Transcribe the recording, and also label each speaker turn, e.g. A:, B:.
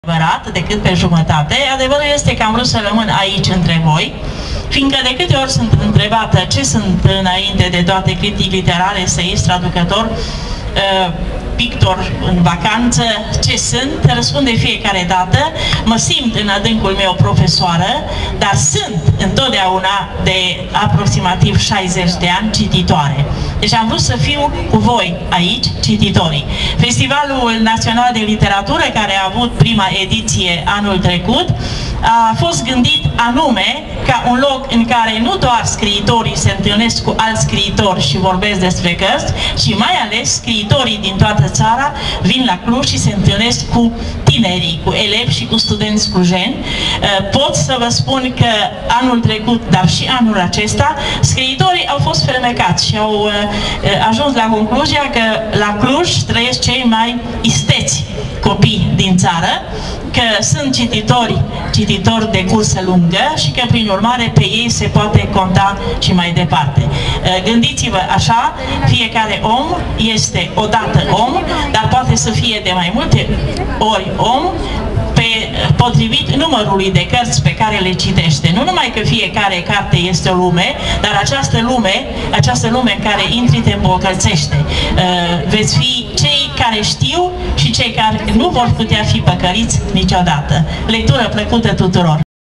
A: adevărat decât pe jumătate. Adevărul este că am vrut să rămân aici între voi, fiindcă de câte ori sunt întrebată ce sunt înainte de toate critic literare, eseist, traducător, pictor în vacanță, ce sunt, răspunde fiecare dată, mă simt în adâncul meu profesoară, dar sunt întotdeauna de aproximativ 60 de ani cititoare. Deci am vrut să fiu cu voi aici, cititorii. Festivalul Național de Literatură, care a avut prima ediție anul trecut, a fost gândit anume ca un loc în care nu doar scriitorii se întâlnesc cu alți scriitori și vorbesc despre cărți, ci mai ales scriitorii din toată țara vin la Cluj și se întâlnesc cu tinerii, cu elevi și cu studenți clujeni. Pot să vă spun că anul trecut, dar și anul acesta, scriitorii au fost fermecați și au ajuns la concluzia că la Cluj trăiesc cei mai isteți copii din țară, că sunt cititori de cursă lungă și că, prin urmare, pe ei se poate conta și mai departe. Gândiți-vă așa, fiecare om este odată om, dar poate să fie de mai multe ori om, potrivit numărului de cărți pe care le citește. Nu numai că fiecare carte este o lume, dar această lume în care intri te îmbogățește. Veți fi cei care știu și cei care nu vor putea fi păcăliți niciodată. Lectură plăcută tuturor!